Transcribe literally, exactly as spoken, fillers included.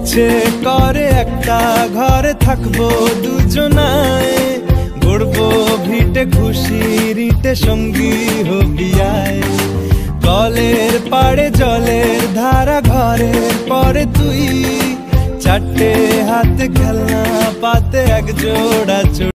ইচ্ছে করে একটা ঘরে থাকবো দুজনায়, গড়বো ভিটে খুশি রিটে সঙ্গী হবিয়ায়। কলের পাড়ে জলের ধারা ঘরের পরে তুই, চারটে হাতে খেলনা পাতে এক জোড়া।